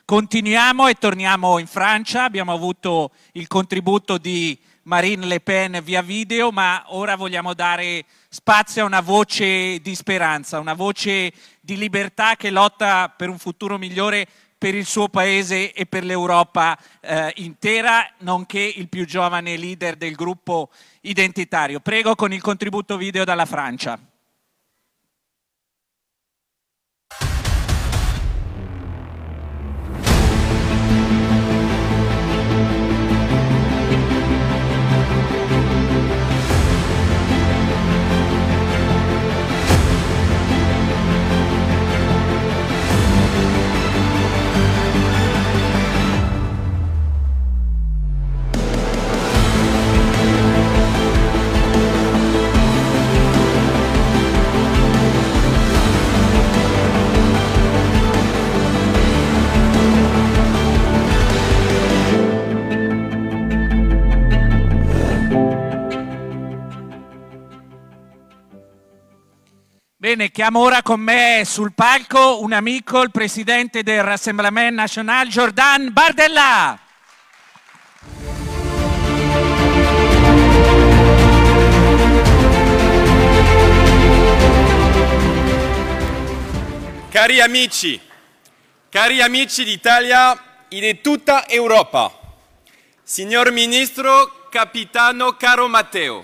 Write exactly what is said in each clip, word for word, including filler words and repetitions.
Continuiamo e torniamo in Francia. Abbiamo avuto il contributo di Marine Le Pen via video, ma ora vogliamo dare spazio a una voce di speranza, una voce di libertà che lotta per un futuro migliore per il suo paese e per l'Europa eh, intera, nonché il più giovane leader del gruppo identitario. Prego con il contributo video dalla Francia. Bene, chiamo ora con me sul palco un amico, il presidente del Rassemblement National, Jordan Bardella. Cari amici, cari amici d'Italia e di tutta Europa, signor Ministro, Capitano caro Matteo,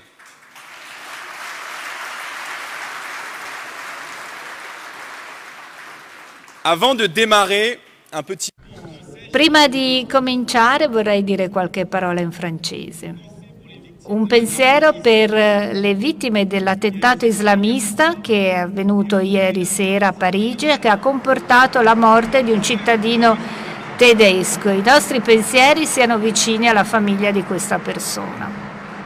avant de démarrer, un petit... Prima di cominciare vorrei dire qualche parola in francese. Un pensiero per le vittime dell'attentato islamista che è avvenuto ieri sera a Parigi e che ha comportato la morte di un cittadino tedesco. I nostri pensieri siano vicini alla famiglia di questa persona.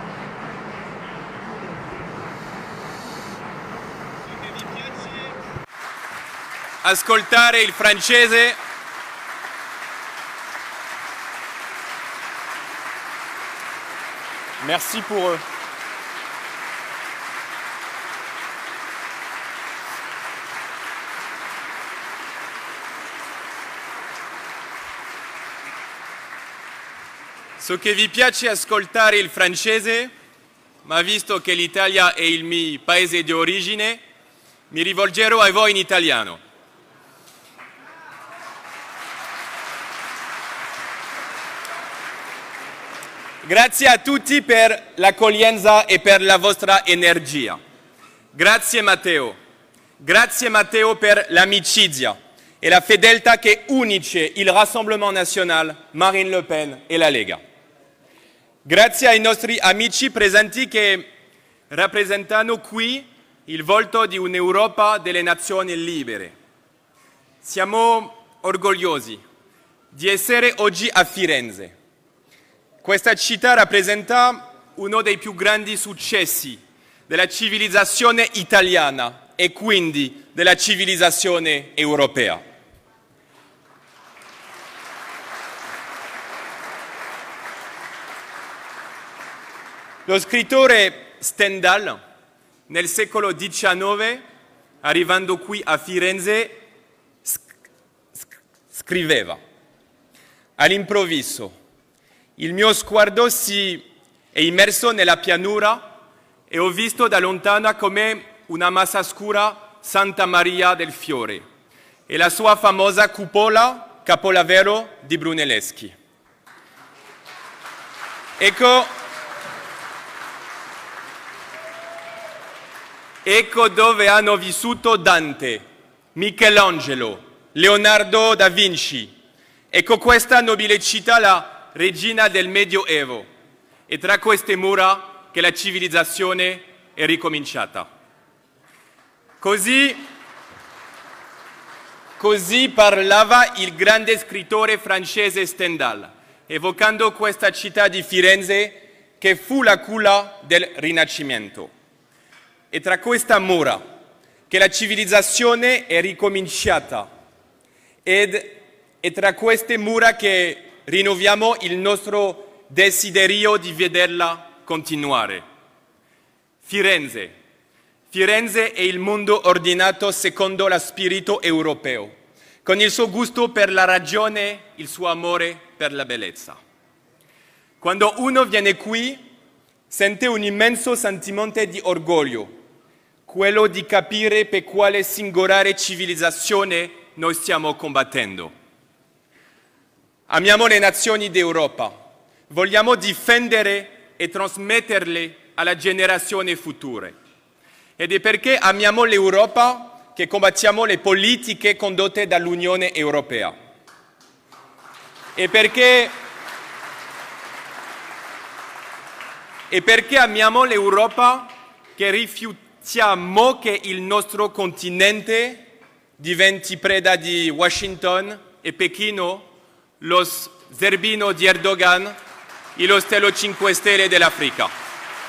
Ascoltare il francese merci pour eux. So che vi piace ascoltare il francese, ma visto che l'Italia è il mio paese di origine, mi rivolgerò a voi in italiano. Grazie a tutti per l'accoglienza e per la vostra energia. Grazie Matteo. Grazie Matteo per l'amicizia e la fedeltà che unisce il Rassemblement National, Marine Le Pen e la Lega. Grazie ai nostri amici presenti che rappresentano qui il volto di un'Europa delle nazioni libere. Siamo orgogliosi di essere oggi a Firenze. Questa città rappresenta uno dei più grandi successi della civilizzazione italiana e quindi della civilizzazione europea. Lo scrittore Stendhal, nel secolo diciannove, arrivando qui a Firenze, scriveva: all'improvviso il mio sguardo si è immerso nella pianura e ho visto da lontano come una massa scura Santa Maria del Fiore e la sua famosa cupola capolavoro di Brunelleschi. Ecco, ecco dove hanno vissuto Dante, Michelangelo, Leonardo da Vinci. Ecco questa nobile città, la regina del Medioevo, e tra queste mura che la civilizzazione è ricominciata. Così, così parlava il grande scrittore francese Stendhal, evocando questa città di Firenze che fu la culla del Rinascimento. E tra questa mura che la civilizzazione è ricominciata, ed è tra queste mura che rinnoviamo il nostro desiderio di vederla continuare. Firenze. Firenze è il mondo ordinato secondo lo spirito europeo, con il suo gusto per la ragione, il suo amore per la bellezza. Quando uno viene qui, sente un immenso sentimento di orgoglio, quello di capire per quale singolare civilizzazione noi stiamo combattendo. Amiamo le nazioni d'Europa, vogliamo difendere e trasmetterle alla generazione future. Ed è perché amiamo l'Europa che combattiamo le politiche condotte dall'Unione Europea. E perché, e perché amiamo l'Europa che rifiutiamo che il nostro continente diventi preda di Washington e Pechino, lo zerbino di Erdogan e lo stelo cinque Stelle dell'Africa.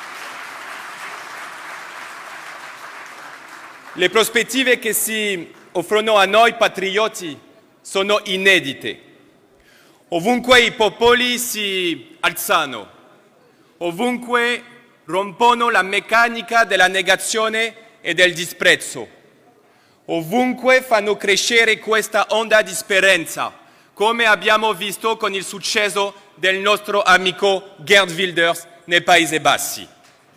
Le prospettive che si offrono a noi patrioti sono inedite. Ovunque i popoli si alzano, ovunque rompono la meccanica della negazione e del disprezzo, ovunque fanno crescere questa onda di speranza, come abbiamo visto con il successo del nostro amico Geert Wilders nei Paesi Bassi.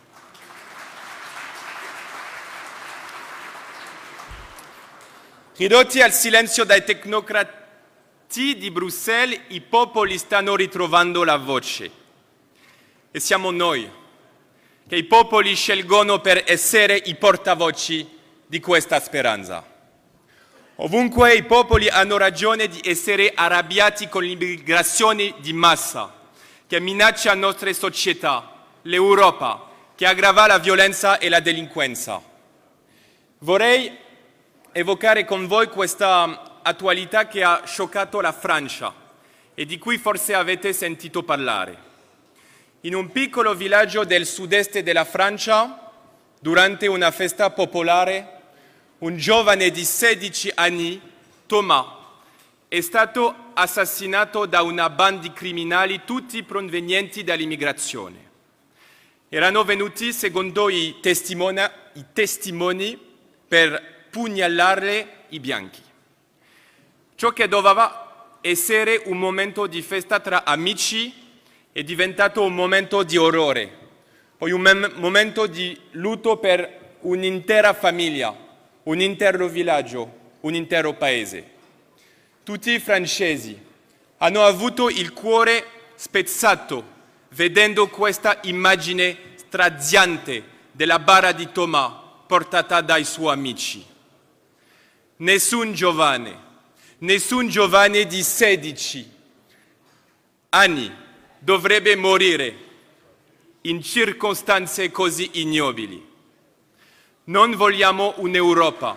Ridotti al silenzio dai tecnocrati di Bruxelles, i popoli stanno ritrovando la voce. E siamo noi che i popoli scelgono per essere i portavoci di questa speranza. Ovunque i popoli hanno ragione di essere arrabbiati con l'immigrazione di massa che minaccia le nostre società, l'Europa, che aggrava la violenza e la delinquenza. Vorrei evocare con voi questa attualità che ha scioccato la Francia e di cui forse avete sentito parlare. In un piccolo villaggio del sud-est della Francia, durante una festa popolare, un giovane di sedici anni, Thomas, è stato assassinato da una banda di criminali tutti provenienti dall'immigrazione. Erano venuti, secondo i testimoni, i testimoni per pugnalare i bianchi. Ciò che doveva essere un momento di festa tra amici è diventato un momento di orrore, poi un momento di lutto per un'intera famiglia, un intero villaggio, un intero paese. Tutti i francesi hanno avuto il cuore spezzato vedendo questa immagine straziante della bara di Thomas portata dai suoi amici. Nessun giovane, nessun giovane di sedici anni dovrebbe morire in circostanze così ignobili. Non vogliamo un'Europa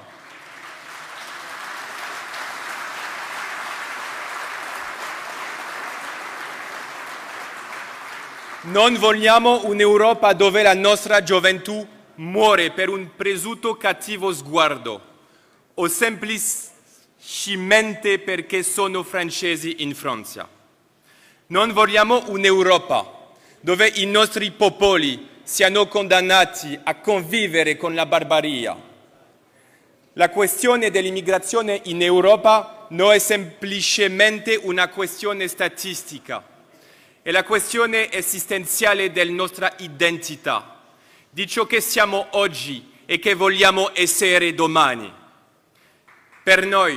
Non vogliamo un'Europa dove la nostra gioventù muore per un presunto cattivo sguardo o semplicemente perché sono francesi in Francia. Non vogliamo un'Europa dove i nostri popoli siano condannati a convivere con la barbarie. La questione dell'immigrazione in Europa non è semplicemente una questione statistica, è la questione esistenziale della nostra identità, di ciò che siamo oggi e che vogliamo essere domani. Per noi,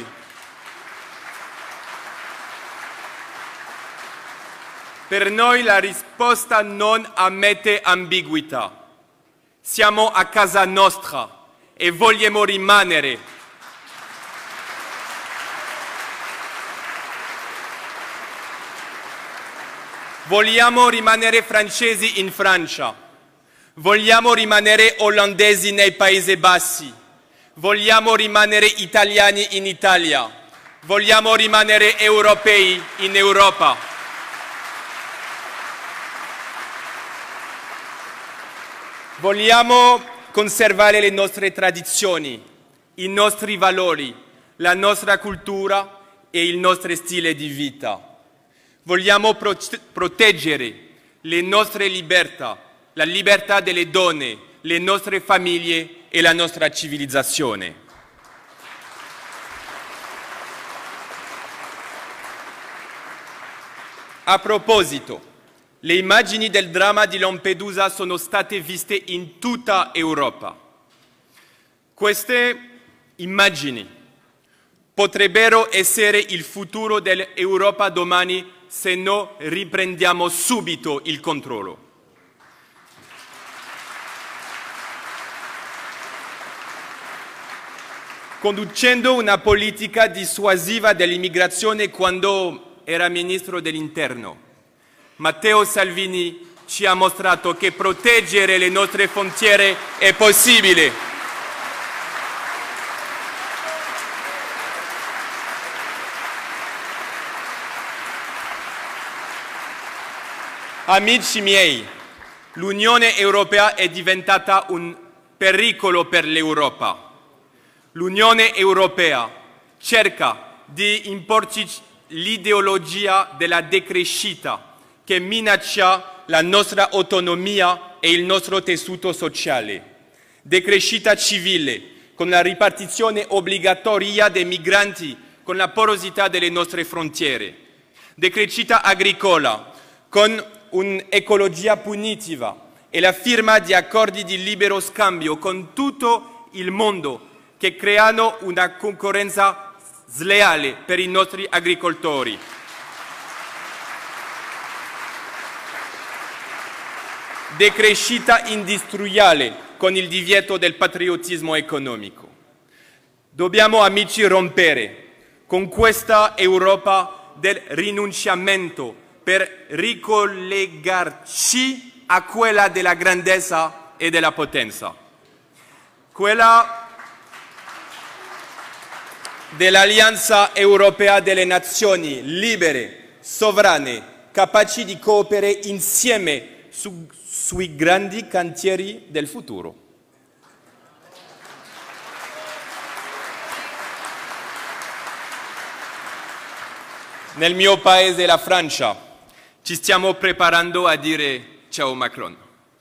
per noi la risposta non ammette ambiguità. Siamo a casa nostra e vogliamo rimanere. Vogliamo rimanere francesi in Francia. Vogliamo rimanere olandesi nei Paesi Bassi. Vogliamo rimanere italiani in Italia. Vogliamo rimanere europei in Europa. Vogliamo conservare le nostre tradizioni, i nostri valori, la nostra cultura e il nostro stile di vita. Vogliamo prote- proteggere le nostre libertà, la libertà delle donne, le nostre famiglie e la nostra civilizzazione. A proposito, le immagini del dramma di Lampedusa sono state viste in tutta Europa. Queste immagini potrebbero essere il futuro dell'Europa domani se non riprendiamo subito il controllo. Conducendo una politica dissuasiva dell'immigrazione quando era ministro dell'Interno, Matteo Salvini ci ha mostrato che proteggere le nostre frontiere è possibile. Amici miei, l'Unione Europea è diventata un pericolo per l'Europa. L'Unione Europea cerca di imporci l'ideologia della decrescita che minaccia la nostra autonomia e il nostro tessuto sociale. Decrescita civile, con la ripartizione obbligatoria dei migranti, con la porosità delle nostre frontiere. Decrescita agricola, con un'ecologia punitiva e la firma di accordi di libero scambio con tutto il mondo che creano una concorrenza sleale per i nostri agricoltori. Decrescita industriale con il divieto del patriottismo economico. Dobbiamo, amici, rompere con questa Europa del rinunciamento per ricollegarci a quella della grandezza e della potenza. Quella dell'Alleanza Europea delle Nazioni libere, sovrane, capaci di cooperare insieme su, sui grandi cantieri del futuro. Nel mio paese, la Francia, ci stiamo preparando a dire ciao Macron.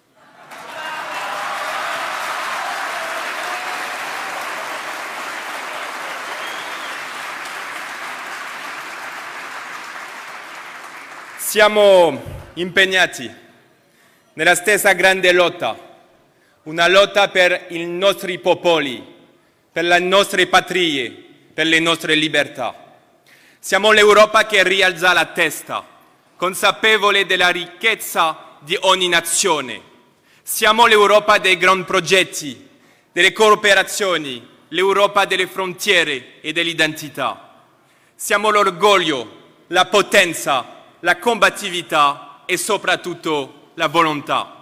Siamo impegnati nella stessa grande lotta, una lotta per i nostri popoli, per le nostre patrie, per le nostre libertà. Siamo l'Europa che rialza la testa, consapevole della ricchezza di ogni nazione. Siamo l'Europa dei grandi progetti, delle cooperazioni, l'Europa delle frontiere e dell'identità. Siamo l'orgoglio, la potenza, la combattività e soprattutto la volontà.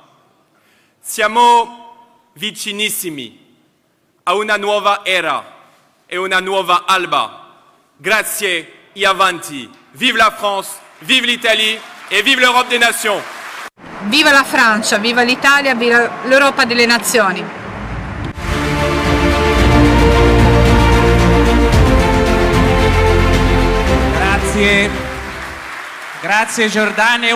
Siamo vicinissimi a una nuova era e una nuova alba. Grazie e avanti. Vive la France, vive l'Italie e vive l'Europe des Nations. Viva la Francia, viva l'Italia, viva l'Europa delle Nazioni. Grazie. Grazie Giordane.